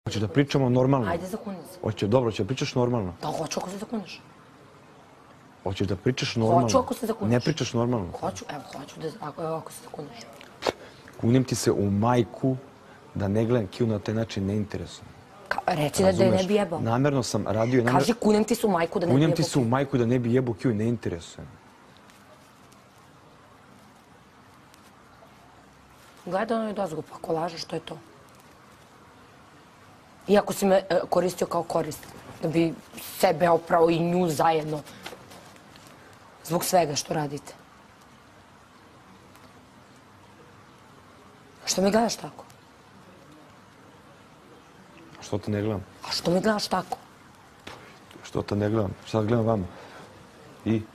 Hoćeš da pričamo normalno? Ajde, zakuni se. Hoće, dobro, hoće da pričaš normalno. Da, hoću ako se zakuniš. Hoćeš da pričaš normalno? Hoću ako se zakuniš. Ne pričaš normalno. Hoću, evo, hoću ako se zakuniš. Kunem ti se u majku da ne gledam Kiju na taj način ne interesuje. Reci da je ne bi jebao. Namerno sam radio... Kaži kunem ti se u majku da ne bi jebao. Kunem ti se u majku da ne bi jebao Kiju, ne interesuje. Gledaj ono i dozgo, pa ako lažeš, što je to? Iako si me koristio kao korist, da bi sebe oprao i nju zajedno. Zbog svega što radite. Što me gledaš tako? Što te ne gledam? A što me gledaš tako? Što te ne gledam? Šta gledam vama? I?